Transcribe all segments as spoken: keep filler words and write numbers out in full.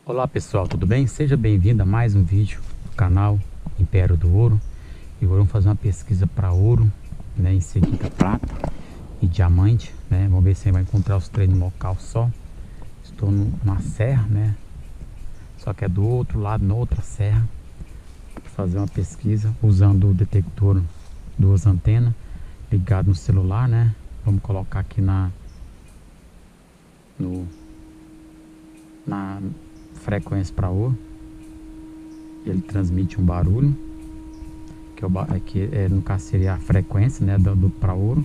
Olá pessoal, tudo bem? Seja bem-vindo a mais um vídeo do canal Império do Ouro. E hoje vamos fazer uma pesquisa para ouro, né? Em seguida prata e diamante, né? Vamos ver se a gente vai encontrar os três no local só. Estou numa serra, né? Só que é do outro lado, na outra serra. Vou fazer uma pesquisa usando o detector, duas antenas ligado no celular, né? Vamos colocar aqui na no na frequência para ouro. Ele transmite um barulho que, é o, que é, no caso seria a frequência, né, do, do para ouro.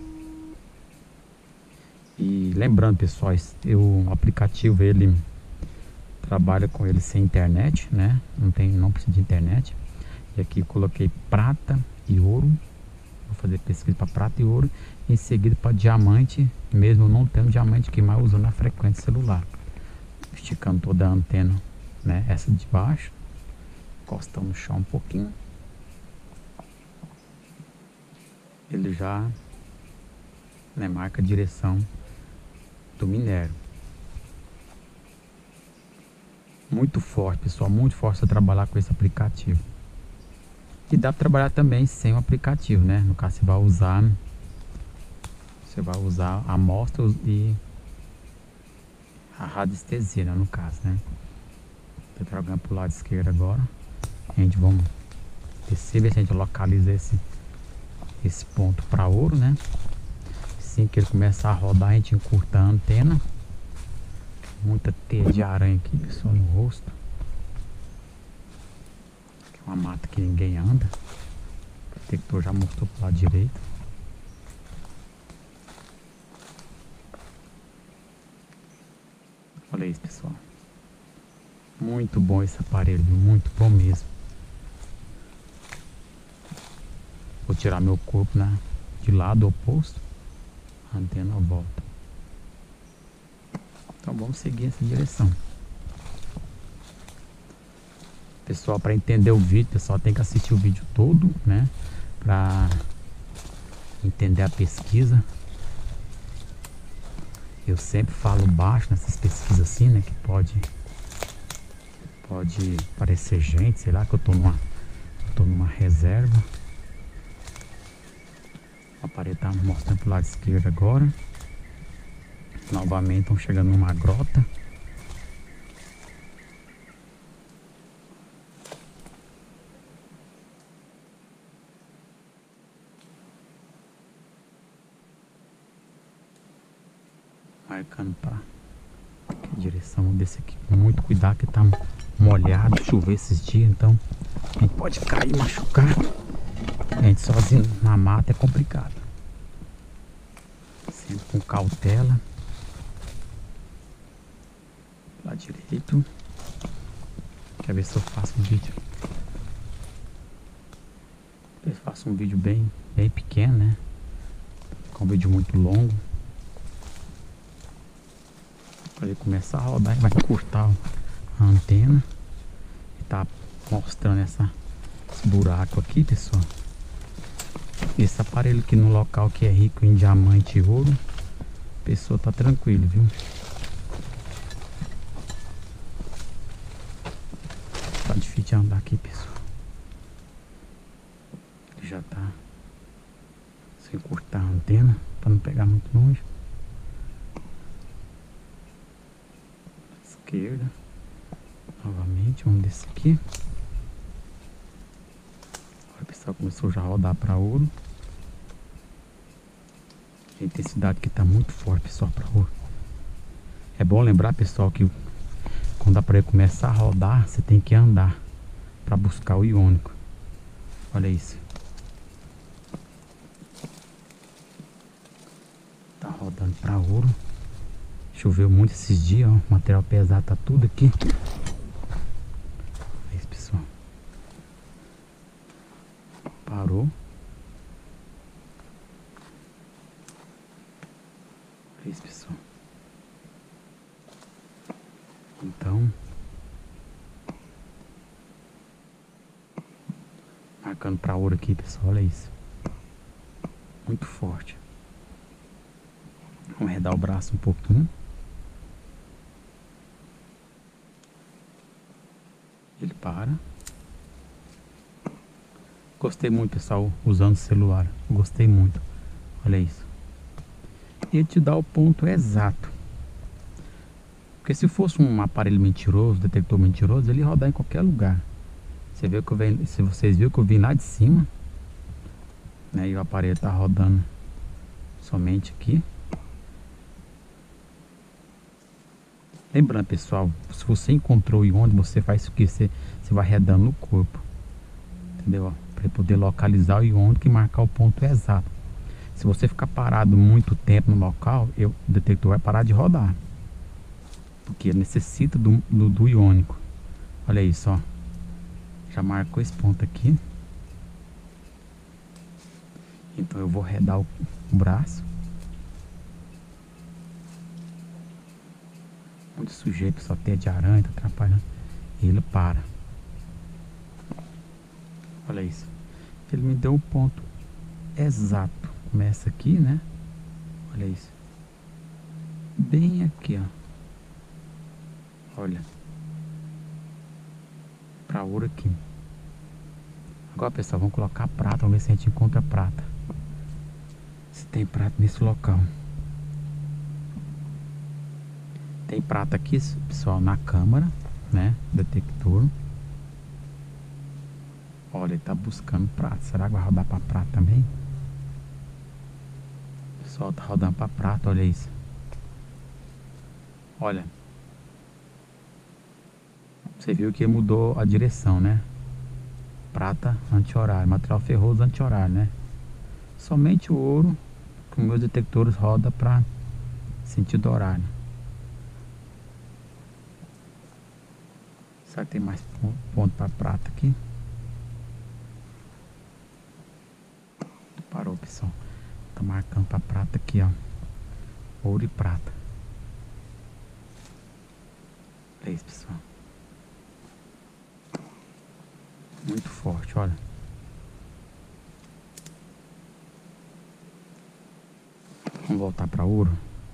E lembrando, pessoal, o aplicativo ele trabalha com ele sem internet, né? Não tem, não precisa de internet. E aqui coloquei prata e ouro. Vou fazer pesquisa para prata e ouro. Em seguida para diamante, mesmo não tendo diamante, que mais usando a frequência celular. Esticando toda a antena, né? Essa de baixo, encostando no chão um pouquinho. Ele já, né, marca a direção do minério. Muito forte, pessoal, muito forte você trabalhar com esse aplicativo. E dá para trabalhar também sem o aplicativo, né? No caso você vai usar, você vai usar a amostra e a radiestesia, né, no caso, né? Tô tragando pro lado esquerdo agora. A gente vamos descer, ver se a gente localiza esse esse ponto para ouro, né? Assim que ele começar a rodar, a gente encurta a antena. Muita teia de aranha aqui, pessoal, no rosto. Aqui é uma mata que ninguém anda. O detector já mostrou pro lado direito. Olha isso, pessoal. Muito bom esse aparelho, muito bom mesmo. Vou tirar meu corpo, né, de lado oposto. A antena volta. Então vamos seguir essa direção. Pessoal, para entender o vídeo, pessoal, tem que assistir o vídeo todo, né? Para entender a pesquisa. Eu sempre falo baixo nessas pesquisas assim, né? Que pode pode parecer gente, sei lá, que eu tô numa, eu tô numa reserva. O aparelho tá mostrando pro lado esquerdo agora. Novamente estão chegando numa grota. Marcando para que direção. Vamos descer aqui com muito cuidado, que tá molhado, chover esses dias, então a gente pode cair, machucar. A gente sozinho na mata é complicado. Sempre com cautela. Lado direito. Quer ver se eu faço um vídeo? Eu faço um vídeo bem, bem pequeno, né? Com um vídeo muito longo. Para ele começar a rodar, vai encurtar a antena. E tá mostrando essa, esse buraco aqui, pessoal. Esse aparelho aqui no local que é rico em diamante e ouro, a pessoa tá tranquilo, viu? Tá difícil de andar aqui, pessoal. Ele já tá sem cortar a antena para não pegar muito longe. Esquerda. Novamente, vamos descer aqui. Agora o pessoal começou já a rodar para ouro. A intensidade aqui tá muito forte, pessoal, para ouro. É bom lembrar, pessoal, que quando o aparelho começar a rodar, você tem que andar para buscar o iônico. Olha isso. Tá rodando para ouro. Choveu muito esses dias, ó. O material pesado tá tudo aqui. É isso, pessoal. Parou. É isso, pessoal. Então, marcando para ouro aqui, pessoal. Olha isso. Muito forte. Vamos arredar o braço um pouquinho. Ele para. Gostei muito, pessoal, usando o celular. Gostei muito. Olha isso. Ele te dá o ponto exato. Porque se fosse um aparelho mentiroso, detector mentiroso, ele ia rodar em qualquer lugar. Você viu que eu venho, se vocês viram que eu vim lá de cima, né? E o aparelho está rodando somente aqui. Lembrando, pessoal, se você encontrou e onde você faz o que você, você vai arredando no corpo, entendeu? Para poder localizar o iônico e marcar o ponto exato. Se você ficar parado muito tempo no local, eu, o detector vai parar de rodar, porque necessita do, do, do iônico. Olha isso, ó. Já marcou esse ponto aqui. Então eu vou arredar o, o braço. Muito sujeito, só teia de aranha, tá atrapalhando. E ele para. Olha isso. Ele me deu o ponto exato. Começa aqui, né? Olha isso. Bem aqui, ó. Olha. Pra ouro aqui. Agora, pessoal, vamos colocar a prata. Vamos ver se a gente encontra prata. Se tem prata nesse local. Tem prata aqui, pessoal, na câmara, né? Detector. Olha, ele tá buscando prata. Será que vai rodar pra prata também? Pessoal, tá rodando pra prata, olha isso. Olha. Você viu que mudou a direção, né? Prata anti-horário, material ferroso anti-horário, né? Somente o ouro com meus detectores roda para sentido horário. Será que tem mais ponto para prata aqui? Parou, pessoal. Tá marcando para prata aqui, ó. Ouro e prata. É isso, pessoal. Muito forte, olha. Vamos voltar para ouro.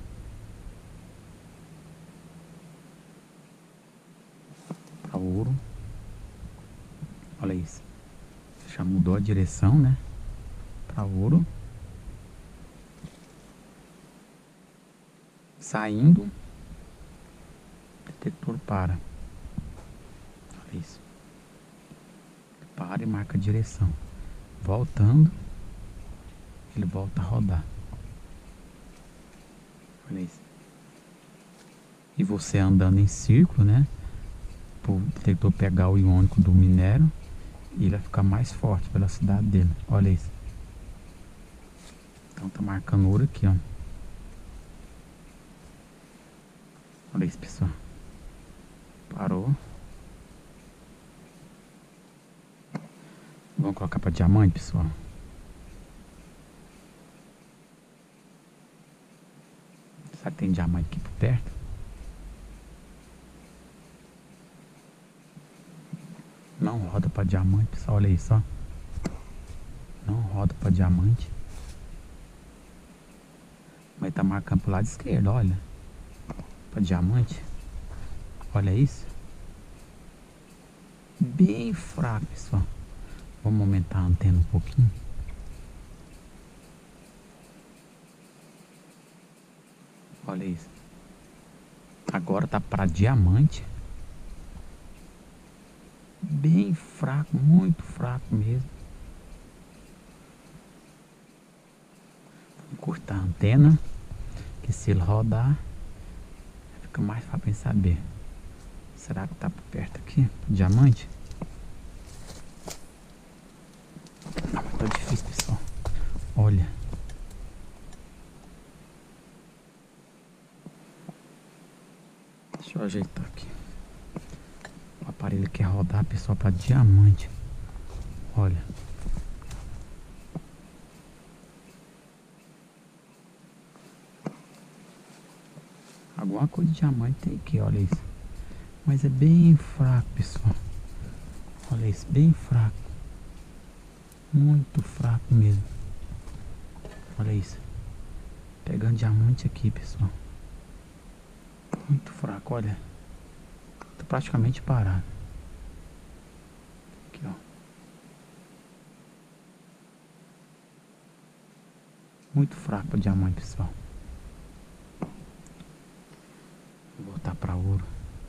Para ouro. Olha isso. Já mudou a direção, né? Para ouro. Saindo. Detector para. Olha isso. Para e marca a direção. Voltando. Ele volta a rodar. Olha isso. E você andando em círculo, né? Para o detector pegar o iônico do minério. E ele vai ficar mais forte, a velocidade dele. Olha isso. Então tá marcando ouro aqui, ó. Olha isso, pessoal. Parou. Vamos colocar para diamante, pessoal. Será que tem diamante aqui por perto? Não roda para diamante, pessoal. Olha isso, ó. Não roda para diamante. Mas tá marcando pro lado esquerdo, olha. Para diamante. Olha isso. Bem fraco, pessoal. Vamos aumentar a antena um pouquinho. Olha isso. Agora tá para diamante. Bem fraco, muito fraco mesmo. Vamos cortar a antena, que se ele rodar, fica mais fácil pra saber. Será que tá por perto aqui? Diamante? Não, mas tá difícil, pessoal. Olha. Deixa eu ajeitar aqui. O aparelho quer rodar, pessoal, para diamante. Olha. Alguma coisa de diamante tem aqui, olha isso. Mas é bem fraco, pessoal. Olha isso, bem fraco. Muito fraco mesmo. Olha isso. Pegando diamante aqui, pessoal. Muito fraco, olha. Tá praticamente parado. Muito fraco para diamante, pessoal. Vou voltar para ouro.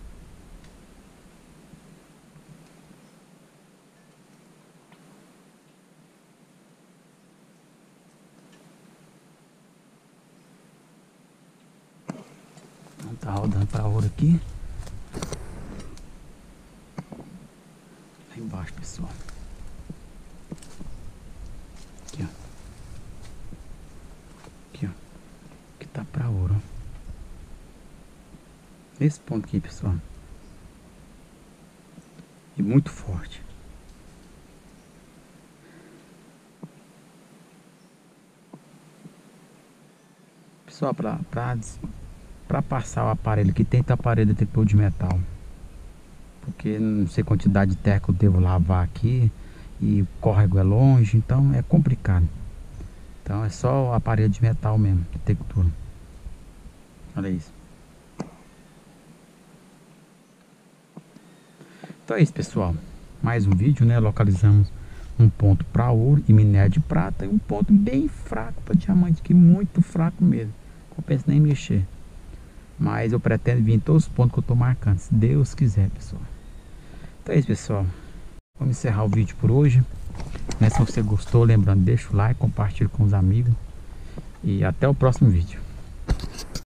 Não tá rodando para ouro aqui. Lá embaixo, pessoal. Aqui, ó. Aqui, ó. Que tá para ouro. Nesse ponto aqui, pessoal. E muito forte. Pessoal, para pra, pra passar o aparelho aqui, tem aparelho detector de metal. Porque não sei quantidade de terra que eu devo lavar aqui. E o córrego é longe, então é complicado. Então é só o aparelho de metal mesmo, detector. Olha isso. Então é isso, pessoal. Mais um vídeo, né? Localizamos um ponto para ouro e minério de prata. E um ponto bem fraco para diamante, que muito fraco mesmo. Compensa nem mexer. Mas eu pretendo vir em todos os pontos que eu estou marcando, se Deus quiser, pessoal. Então é isso, pessoal. Vamos encerrar o vídeo por hoje. Né? Se você gostou, lembrando, deixa o like, compartilha com os amigos. E até o próximo vídeo.